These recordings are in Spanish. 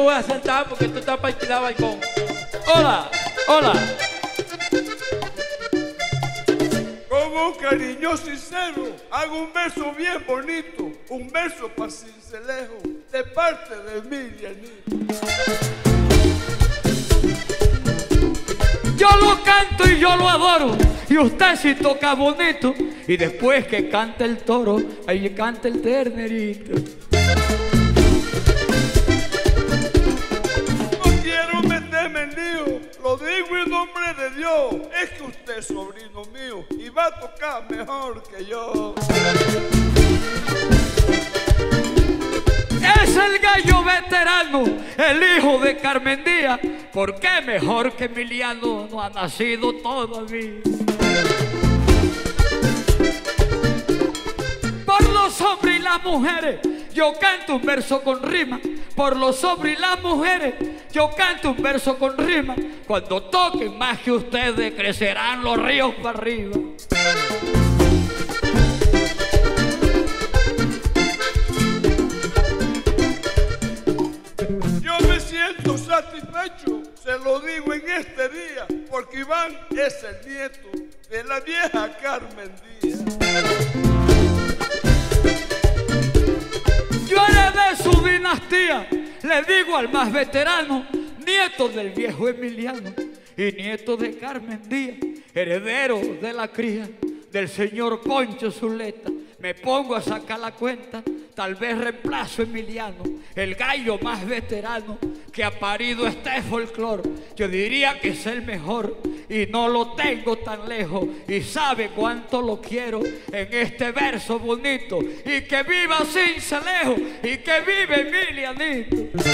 voy a sentar porque tú estás para ir al balcón. Hola, hola. Con un cariño sincero, hago un verso bien bonito, un verso para Cincelejo, de parte de Emilianito. Yo lo canto y yo lo adoro, y usted sí toca bonito, y después que canta el toro, ahí canta el ternerito. No quiero meterme en lío, lo digo en nombre de Dios, es que usted es sobrino mío y va a tocar mejor que yo. Es el gallo veterano, el hijo de Carmen Díaz, porque mejor que Emiliano no ha nacido todavía. Por los hombres y las mujeres, yo canto un verso con rima. Por los hombres y las mujeres, yo canto un verso con rima. Cuando toquen más que ustedes, crecerán los ríos para arriba. Yo me siento satisfecho, se lo digo en este día, porque Iván es el nieto de la vieja Carmen Díaz. Yo heredé su dinastía, le digo al más veterano, nieto del viejo Emiliano y nieto de Carmen Díaz, heredero de la cría del señor Concho Zuleta. Me pongo a sacar la cuenta, tal vez reemplazo a Emiliano, el gallo más veterano que ha parido este folclor. Yo diría que es el mejor y no lo tengo tan lejos, y sabe cuánto lo quiero en este verso bonito. Y que viva Cincelejo y que vive Emilianito.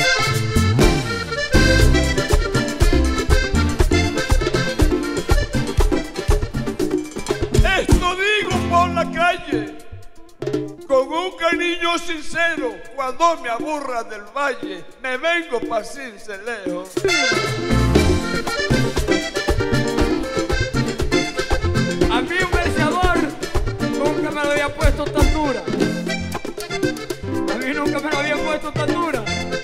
Esto digo por la calle, con un cariño sincero, cuando me aburra del valle, me vengo pa' Cincelejo. A mí un verseador nunca me lo había puesto tan dura. A mí nunca me lo había puesto tan dura.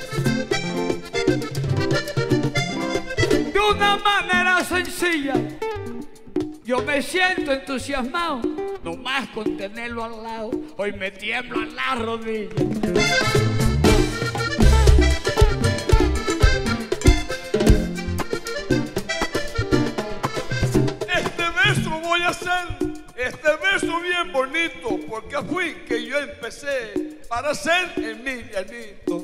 De una manera sencilla, yo me siento entusiasmado, nomás con tenerlo al lado. Hoy me tiemblo en la rodilla. Este verso bien bonito, porque fui que yo empecé para ser Emilianito.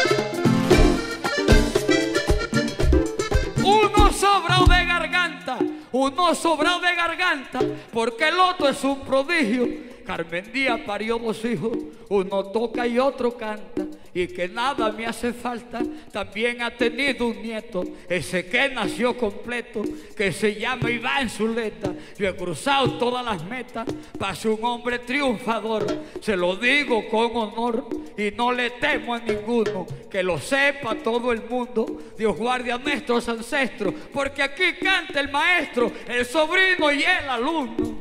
Uno sobrado de garganta, porque el otro es un prodigio. Carmen Díaz parió 2 hijos, uno toca y otro canta, y que nada me hace falta, también ha tenido un nieto, ese que nació completo, que se llama Iván Zuleta. Yo he cruzado todas las metas para ser un hombre triunfador, se lo digo con honor y no le temo a ninguno, que lo sepa todo el mundo. Dios guarde a nuestros ancestros, porque aquí canta el maestro, el sobrino y el alumno.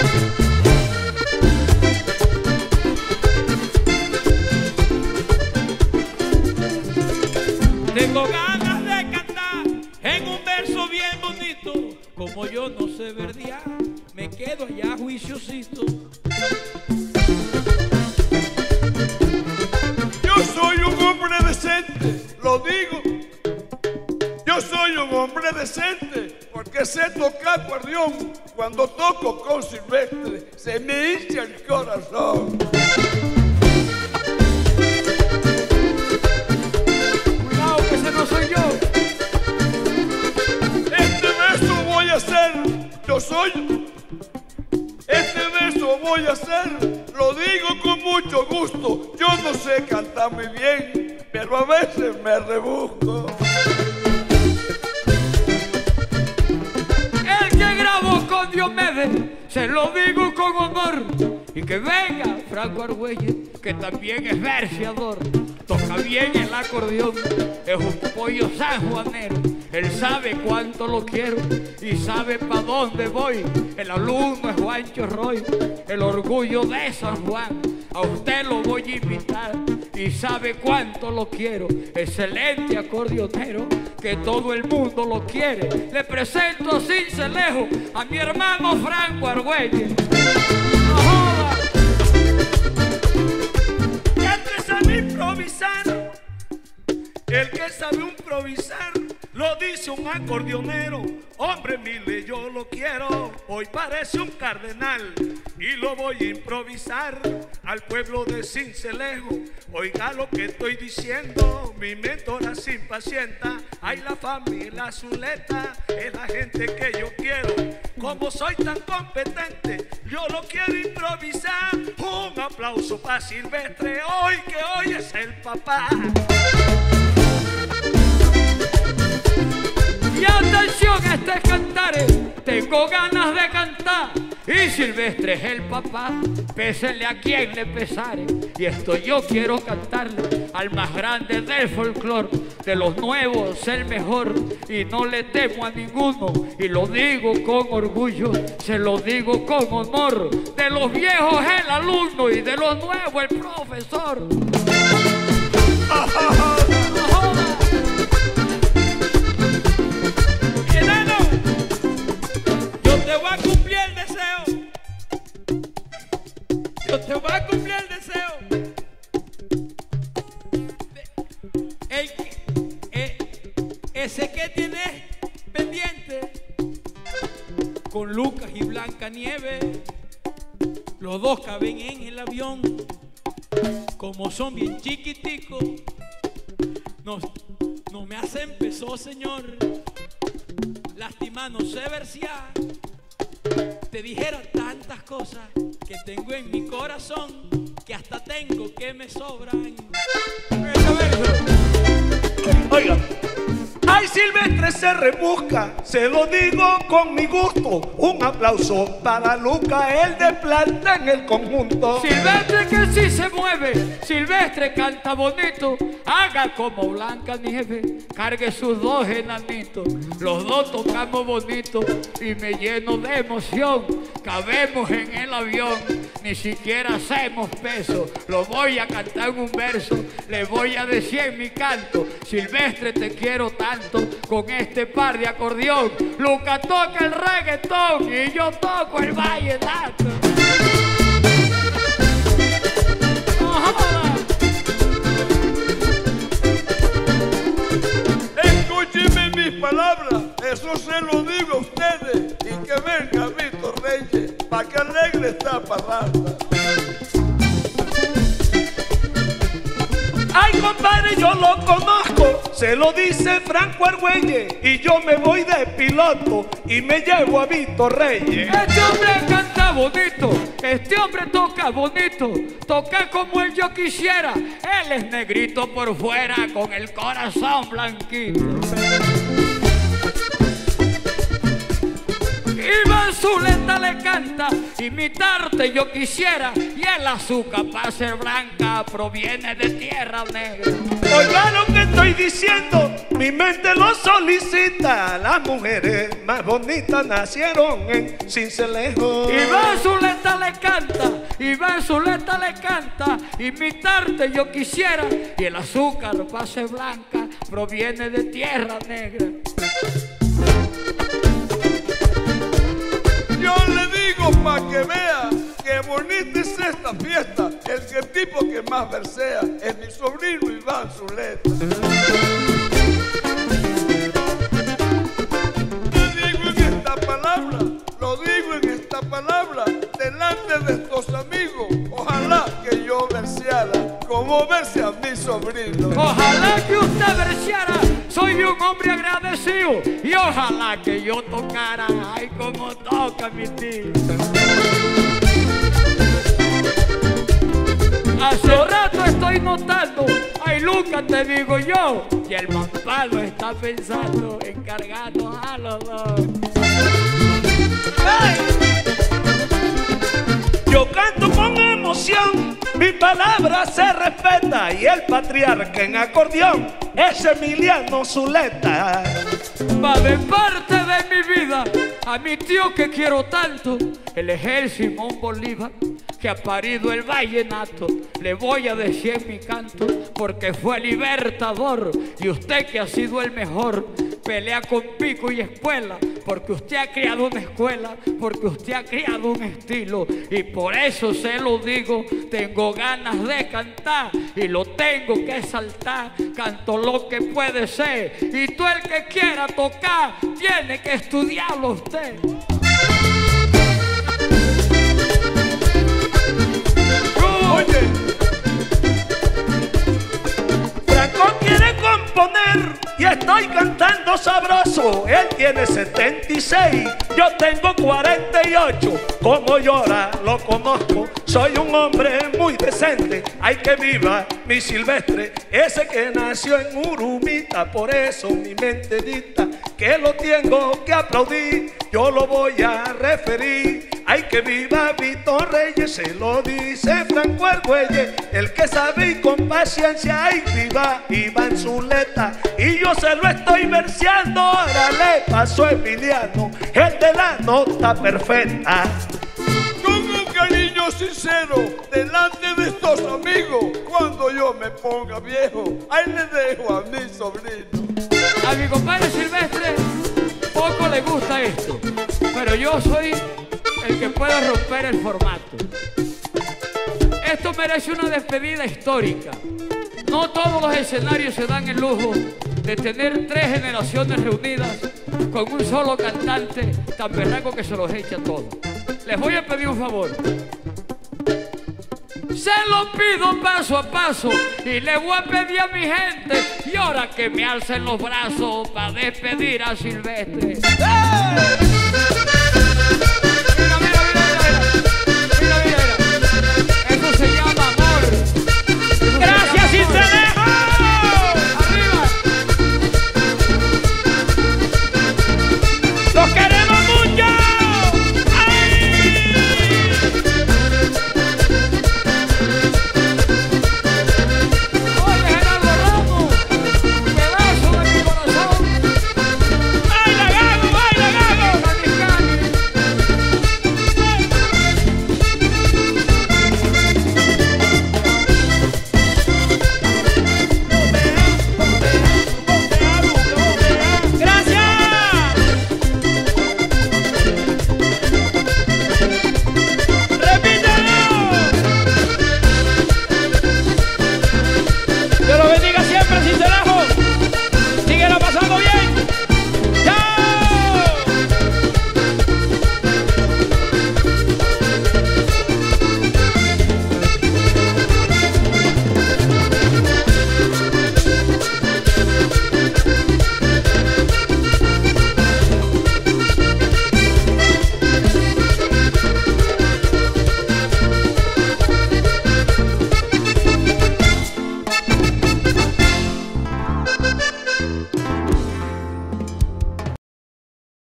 Tengo ganas de cantar en un verso bien bonito. Como yo no sé verdear, me quedo allá juiciosito. Yo soy un hombre decente, lo digo. Yo soy un hombre decente, porque sé tocar acordeón. Cuando toco con Silvestre, se me hincha el corazón. Ese no soy yo. Este verso voy a hacer, yo soy. Este verso voy a hacer, lo digo con mucho gusto. Yo no sé cantar muy bien, pero a veces me rebusco. El que grabó con Diomedes, se lo digo con honor. Y que venga Franco Argüelles, que también es verseador. Toca bien el acordeón, es un pollo sanjuanero. Él sabe cuánto lo quiero y sabe pa' dónde voy. El alumno es Juancho Roy, el orgullo de San Juan. A usted lo voy a invitar, y sabe cuánto lo quiero. Excelente acordeonero, que todo el mundo lo quiere. Le presento a Cincelejo, a mi hermano Franco Argüelles. ¡No joda! Y antes a improvisar, el que sabe improvisar, lo dice un acordeonero. Hombre, mire, yo lo quiero, hoy parece un cardenal y lo voy a improvisar al pueblo de Cincelejo. Oiga lo que estoy diciendo, mi mentora se impacienta. Ay, la familia Zuleta es la gente que yo quiero. Como soy tan competente, yo lo quiero improvisar. Un aplauso para Silvestre, hoy que hoy es el papá. Y atención a este cantares, tengo ganas de cantar. Y Silvestre es el papá, pésele a quien le pesare. Y esto yo quiero cantarle al más grande del folclore. De los nuevos el mejor, y no le temo a ninguno. Y lo digo con orgullo, se lo digo con honor. De los viejos el alumno y de los nuevos el profesor. Te voy a cumplir el deseo. Yo te voy a cumplir el deseo. Ese que tienes pendiente con Lucas y Blanca Nieves, los dos caben en el avión. Como son bien chiquiticos, no me hacen peso, señor. Lástima no sé versear. Te dijera tantas cosas que tengo en mi corazón, que hasta tengo que me sobran. Oiga, ay, Silvestre se rebusca, se lo digo con mi gusto. Un aplauso para Luca, el de planta en el conjunto. Silvestre que sí se mueve, Silvestre canta bonito. Haga como Blanca Nieves, cargue sus dos enanitos. Los dos tocamos bonito y me lleno de emoción. Cabemos en el avión, ni siquiera hacemos peso. Lo voy a cantar en un verso, le voy a decir en mi canto. Silvestre, te quiero tanto, con este par de acordeón. Luca toca el reggaetón y yo toco el vallenato. Escúchenme mis palabras, eso se lo digo a ustedes. Y que venga Víctor Reyes, pa' que alegre esta parranda. Ay, compadre, yo lo conozco, se lo dice Franco Argüelles. Y yo me voy de piloto y me llevo a Víctor Reyes. Este hombre canta bonito, este hombre toca bonito, toca como él yo quisiera. Él es negrito por fuera, con el corazón blanquito. Iván Zuleta le canta, imitarte yo quisiera. Y el azúcar para ser blanca proviene de tierra negra. Oiga lo que estoy diciendo, mi mente lo solicita. Las mujeres más bonitas nacieron en Cincelejo. Iván Zuleta le canta, Iván Zuleta le canta, imitarte yo quisiera. Y el azúcar para ser blanca proviene de tierra negra. Yo le digo pa' que vea que bonita es esta fiesta. El tipo que más versea es mi sobrino Iván Zuleta. Lo digo en esta palabra, lo digo en esta palabra, delante de estos amigos. Ojalá que yo verseara como versea mi sobrino. Ojalá que usted verseara, soy un hombre agradecido. Y ojalá que yo tocara, ay como toca mi tío. Hace rato estoy notando, ay Luca te digo yo, y el mampado está pensando en cargarnos a los dos. ¡Hey! Yo canto con emoción, mi palabra se respeta. Y el patriarca en acordeón es Emiliano Zuleta. Va de parte de mi vida a mi tío que quiero tanto. Él es el Simón Bolívar, que ha parido el vallenato. Le voy a decir en mi canto, porque fue libertador. Y usted que ha sido el mejor, pelea con pico y espuela, porque usted ha creado una escuela, porque usted ha creado un estilo. Y por eso se lo digo, tengo ganas de cantar y lo tengo que saltar. Canto lo que puede ser, y tú el que quiera tocar tiene que estudiarlo usted. Oye, Franco quiere componer y estoy cantando sabroso. Él tiene 76, yo tengo 48. Como llora lo conozco, soy un hombre muy decente. Ay, que viva mi Silvestre, ese que nació en Urumita. Por eso mi mente dicta que lo tengo que aplaudir. Yo lo voy a referir. Ay, que viva Víctor Reyes, se lo dice Franco Argüelles, el que sabe y con paciencia. Ay, viva Iván Zuleta, y yo se lo estoy verseando. Ahora le pasó a Emiliano, el de la nota perfecta. Con un cariño sincero, delante de estos amigos, cuando yo me ponga viejo, ahí le dejo a mi sobrino. A mi compadre Silvestre poco le gusta esto, pero yo soy el que puede romper el formato. Esto merece una despedida histórica. No todos los escenarios se dan el lujo de tener 3 generaciones reunidas con un solo cantante tan berraco que se los echa todo. Les voy a pedir un favor. Se lo pido paso a paso y le voy a pedir a mi gente, y ahora que me alcen los brazos para despedir a Silvestre. ¡Hey!